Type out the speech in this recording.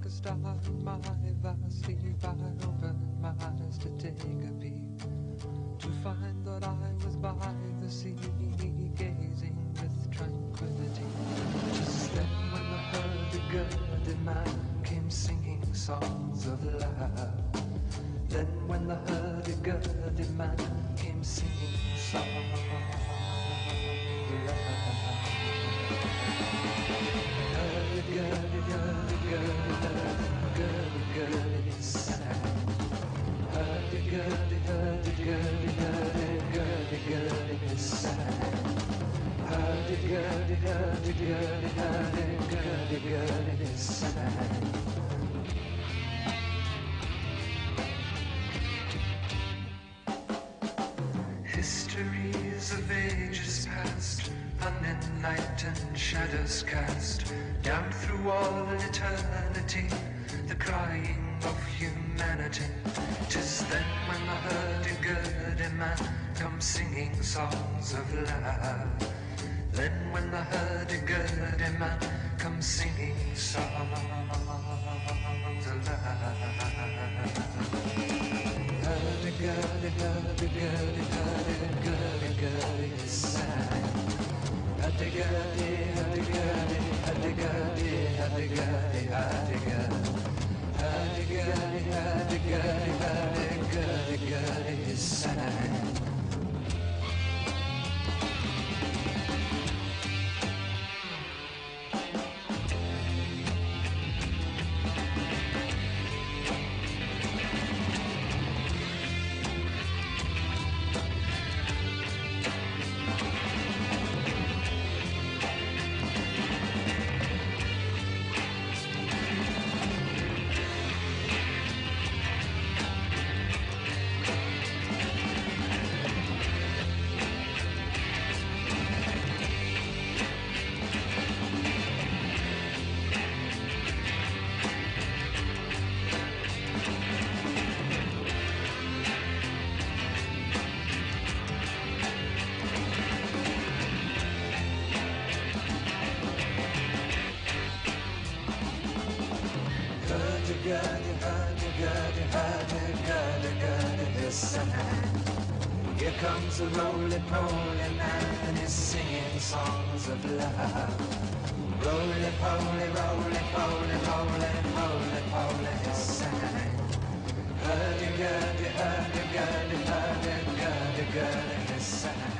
a star in my vast sleep, I opened my eyes to take a peep, to find that I was by the sea, gazing with tranquility. Just then when the hurdy-gurdy man came singing songs of love, then when the hurdy-gurdy man came singing songs of love, hurdy-gurdy, hurdy-gurdy, hurdy-gurdy, sang. Hurdy-gurdy, hurdy-gurdy, hurdy-gurdy, sang. Hurdy-gurdy, hurdy-gurdy, hurdy-gurdy, sang. Histories of ages past, unenlightened shadows cast down through all eternity, the crying of humanity. 'Tis then when the hurdy-gurdy man comes singing songs of love. Then when the hurdy-gurdy man comes singing songs of love. Hurdy-gurdy, hurdy-gurdy, hurdy-gurdy, sang. Hurdy-gurdy, hurdy-gurdy, hurdy-gurdy, hurdy-gurdy, hurdy-gurdy. Hurdy-gurdy, hurdy-gurdy, hurdy-gurdy, sang. Hurdy-gurdy, hurdy-gurdy, hurdy-gurdy, sang. Here comes a roly-poly man and he's singing songs of love. Roly-poly, roly-poly, roly-poly, poly, sang. Hurdy-gurdy, hurdy-gurdy, hurdy-gurdy, sang.